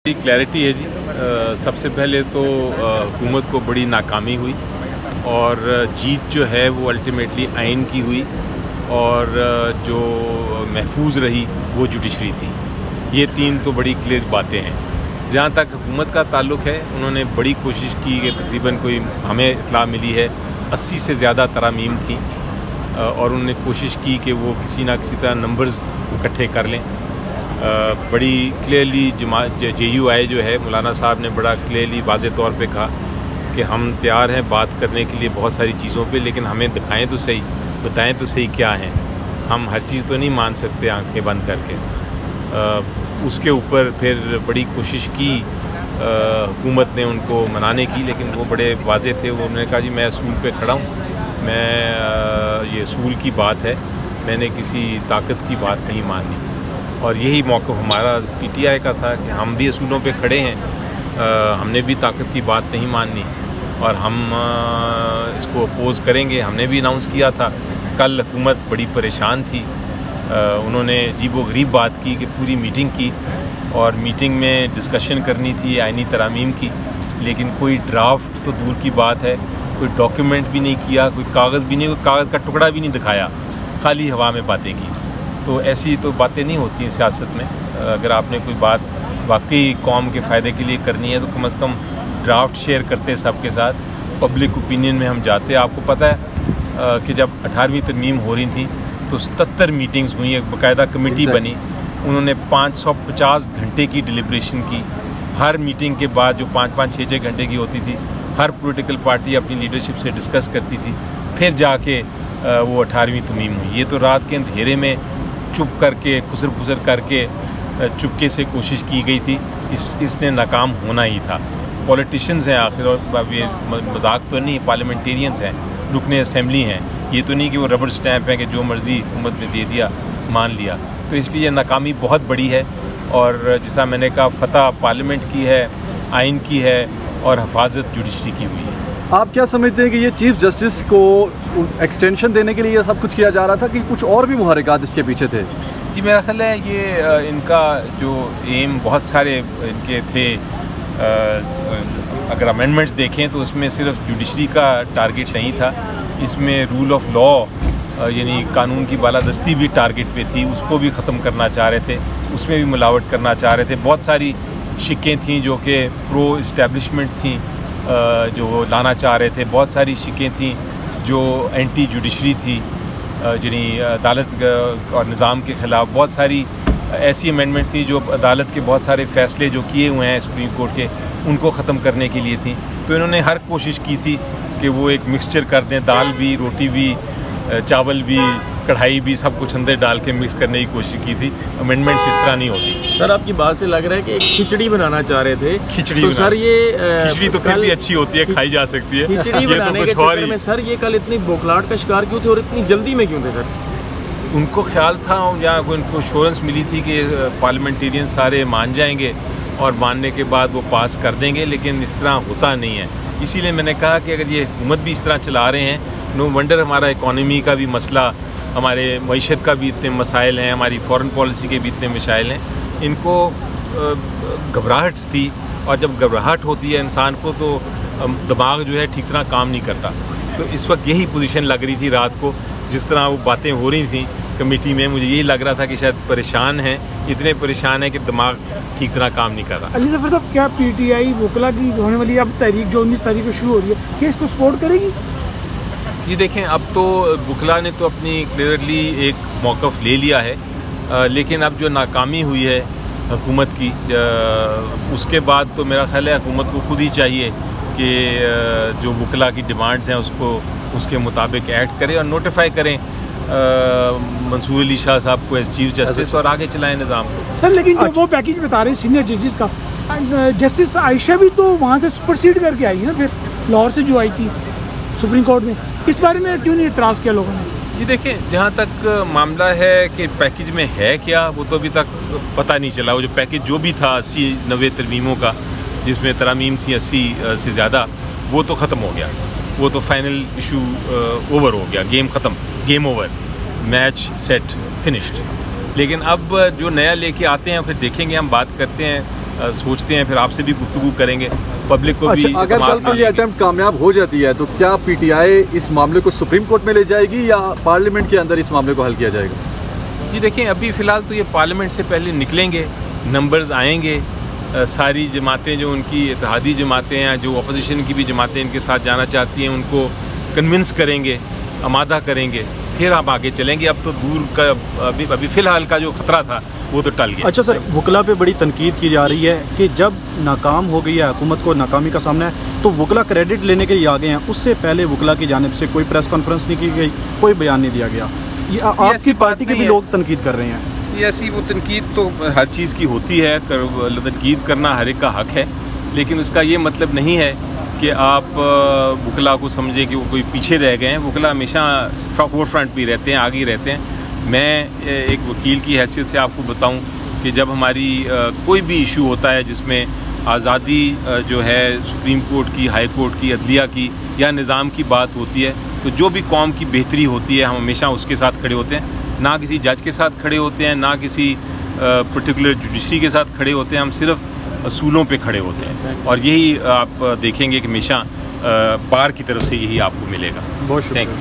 Clarity है जी। सबसे पहले तो हुकूमत को बड़ी नाकामी हुई और जीत जो है वो अल्टीमेटली आइन की हुई और जो महफूज रही वो जुडिशरी थी। ये तीन तो बड़ी क्लियर बातें हैं। जहाँ तक हुकूमत का ताल्लुक़ है, उन्होंने बड़ी कोशिश की कि तकरीबन कोई हमें इत्तला मिली है 80 से ज़्यादा तरामीम थी और उन्होंने कोशिश की कि वो किसी ना किसी तरह नंबर्स इकट्ठे कर लें। बड़ी क्लियरली JUI जो है मौलाना साहब ने बड़ा क्लियरली वाज़े तौर पे कहा कि हम तैयार हैं बात करने के लिए बहुत सारी चीज़ों पे, लेकिन हमें दिखाएं तो सही, बताएं तो सही क्या है। हम हर चीज़ तो नहीं मान सकते आंखें बंद करके। उसके ऊपर फिर बड़ी कोशिश की हुकूमत ने उनको मनाने की, लेकिन वो बड़े वाज़े थे। वो उन्होंने कहा जी मैं असूल पे खड़ा हूँ, मैं ये असूल की बात है, मैंने किसी ताकत की बात नहीं माननी। और यही मौक़िफ़ हमारा PTI का था कि हम भी असूलों पे खड़े हैं, हमने भी ताकत की बात नहीं माननी और हम इसको अपोज़ करेंगे। हमने भी अनाउंस किया था। कल हुकूमत बड़ी परेशान थी, उन्होंने अजीब-ओ-गरीब बात की कि पूरी मीटिंग की और मीटिंग में डिस्कशन करनी थी आइनी तरामीम की, लेकिन कोई ड्राफ्ट तो दूर की बात है, कोई डॉक्यूमेंट भी नहीं किया, कोई कागज़ भी नहीं, कोई कागज़ का टुकड़ा भी नहीं दिखाया, खाली हवा में बातें की। तो ऐसी तो बातें नहीं होती हैं सियासत में। अगर आपने कोई बात वाकई कौम के फ़ायदे के लिए करनी है तो कम से कम ड्राफ्ट शेयर करते सबके साथ, पब्लिक ओपिनियन में हम जाते। आपको पता है कि जब 18वीं तरमीम हो रही थी तो 77 मीटिंग्स हुई, एक बाकायदा कमेटी बनी, उन्होंने 550 घंटे की डिलिब्रेशन की। हर मीटिंग के बाद जो 5-5, 6-6 घंटे की होती थी, हर पॉलिटिकल पार्टी अपनी लीडरशिप से डिस्कस करती थी, फिर जाके वो 18वीं तरमीम हुई। ये तो रात के अंधेरे में चुप करके खुसर करके चुपके से कोशिश की गई थी। इसने नाकाम होना ही था। पॉलिटिशियंस हैं आखिर, और ये मजाक तो नहीं, पार्लियामेंटेरियंस हैं, रुकने असेंबली हैं। ये तो नहीं कि वो रबर स्टैंप है कि जो मर्ज़ी हुकूमत ने दे दिया मान लिया। तो इसलिए नाकामी बहुत बड़ी है और जैसा मैंने कहा फ़तह पार्लियामेंट की है, आइन की है और हिफाजत जुडिशरी की हुई है। आप क्या समझते हैं कि ये चीफ जस्टिस को एक्सटेंशन देने के लिए ये सब कुछ किया जा रहा था कि कुछ और भी मुहर्रिकात इसके पीछे थे? जी मेरा ख्याल है ये इनका जो एम बहुत सारे इनके थे। अगर अमेंडमेंट्स देखें तो उसमें सिर्फ जुडिशरी का टारगेट नहीं था, इसमें रूल ऑफ लॉ यानी कानून की बालादस्ती भी टारगेट पे थी, उसको भी ख़त्म करना चाह रहे थे, उसमें भी मिलावट करना चाह रहे थे। बहुत सारी शिकें थीं जो कि प्रो इस्टेब्लिशमेंट थीं जो लाना चाह रहे थे। बहुत सारी शिकें थीं जो एंटी जुडिशरी थी, यानी अदालत और निज़ाम के ख़िलाफ़। बहुत सारी ऐसी अमेंडमेंट थी जो अदालत के बहुत सारे फ़ैसले जो किए हुए हैं सुप्रीम कोर्ट के, उनको ख़त्म करने के लिए थी। तो इन्होंने हर कोशिश की थी कि वो एक मिक्सचर कर दें, दाल भी, रोटी भी, चावल भी, कढ़ाई भी, सब कुछ अंदर डाल के मिक्स करने की कोशिश की थी। अमेंडमेंट्स इस तरह नहीं होती। सर आपकी बात से लग रहा है कि एक खिचड़ी बनाना चाह रहे थे। खिचड़ी तो सर ये खिचड़ी तो फिर भी अच्छी होती है, खाई जा सकती है। खिचड़ी बनाने के चक्कर में सर ये कल इतनी बौखलाहट का शिकार क्यों थे और इतनी जल्दी में क्यों थे सर? उनको ख्याल था या उनको एश्योरेंस मिली थी कि पार्लियामेंटेरियन सारे मान जाएंगे और मानने के बाद वो पास कर देंगे, लेकिन इस तरह होता नहीं है। इसीलिए मैंने कहा कि अगर ये हुकूमत भी इस तरह चला रहे हैं, नो वंडर हमारा इकॉनमी का भी मसला, हमारे मईशत का भी इतने मसाइल हैं, हमारी फॉरेन पॉलिसी के भी इतने मसाइल हैं। इनको घबराहट थी, और जब घबराहट होती है इंसान को तो दिमाग जो है ठीक तरह काम नहीं करता। तो इस वक्त यही पोजीशन लग रही थी रात को, जिस तरह वो बातें हो रही थी कमेटी में, मुझे यही लग रहा था कि शायद परेशान हैं, इतने परेशान हैं कि दिमाग ठीक तरह काम नहीं कर रहा। अली ज़फ़र साहब, क्या PTI वकला की होने वाली अब तहरीक जो 19 तारीख को शुरू हो रही है, क्या इसको सपोर्ट करेगी? जी देखें, अब तो वकला ने तो अपनी क्लियरली एक मौक़िफ़ ले लिया है, लेकिन अब जो नाकामी हुई है हुकूमत की, उसके बाद तो मेरा ख्याल है हुकूमत को खुद ही चाहिए कि जो वकला की डिमांड्स हैं उसको उसके मुताबिक एक्ट करें और नोटिफाई करें मंसूर अली शाह साहब को एज चीफ जस्टिस और आगे चलाएं निज़ाम को। सर लेकिन जो वो पैकेज बता रहे हैं सीनियर जजेस का, जस्टिस आयशा भी तो वहाँ से सुपरसीड करके आई है ना, फिर लाहौर से जो आई थी सुप्रीम कोर्ट में, इस बारे में क्यों नहीं एतराज़ किया लोगों ने? जी देखें, जहाँ तक मामला है कि पैकेज में है क्या, वो तो अभी तक पता नहीं चला। वो जो पैकेज जो भी था 80-90 तरमीमों का, जिसमें तरामीम थी 80 से ज़्यादा, वो तो ख़त्म हो गया, वो तो फाइनल इशू ओवर हो गया, गेम ख़त्म, game over, match set finished. लेकिन अब जो नया लेके आते हैं फिर देखेंगे, हम बात करते हैं सोचते हैं, फिर आपसे भी गुफ्तगू करेंगे, पब्लिक को भी। अगर कल को ये अटेम्प्ट कामयाब हो जाती है तो क्या पीटीआई इस मामले को सुप्रीम कोर्ट में ले जाएगी या पार्लियामेंट के अंदर इस मामले को हल किया जाएगा? जी देखें, अभी फ़िलहाल तो ये पार्लियामेंट से पहले निकलेंगे, नंबर्स आएंगे, सारी जमातें जो उनकी इत्तेहादी जमातें हैं, जो अपोजिशन की भी जमातें इनके साथ जाना चाहती हैं, उनको कन्विंस करेंगे, आमादा करेंगे, फिर आप आगे चलेंगे। अब तो दूर का अभी फ़िलहाल का जो ख़तरा था वो तो टल गया। अच्छा सर, वकला पे बड़ी तनकीद की जा रही है कि जब नाकाम हो गई है, हुकूमत को नाकामी का सामना है, तो वकला क्रेडिट लेने के लिए आगे हैं। उससे पहले वकला की जानिब से कोई प्रेस कॉन्फ्रेंस नहीं की गई, कोई बयान नहीं दिया गया। ये आपकी पार्टी के भी लोग तनकीद कर रहे हैं। ये ऐसी वो तनकीद तो हर चीज़ की होती है, तनकीद करना हर एक का हक है, लेकिन उसका ये मतलब नहीं है कि आप वकला को समझे कि वो कोई पीछे रह गए हैं। वकला हमेशा फोर फ्रंट पे रहते हैं, आगे ही रहते हैं। मैं एक वकील की हैसियत से आपको बताऊं कि जब हमारी कोई भी इशू होता है जिसमें आज़ादी जो है सुप्रीम कोर्ट की, हाई कोर्ट की, अदलिया की या निज़ाम की बात होती है, तो जो भी कौम की बेहतरी होती है हम हमेशा उसके साथ खड़े होते हैं, ना किसी जज के साथ खड़े होते हैं, ना किसी पर्टिकुलर जुडिशरी के साथ खड़े होते हैं। हम सिर्फ असूलों पे खड़े होते हैं और यही आप देखेंगे कि हमेशा बार की तरफ से यही आपको मिलेगा। बहुत शुक्रिया।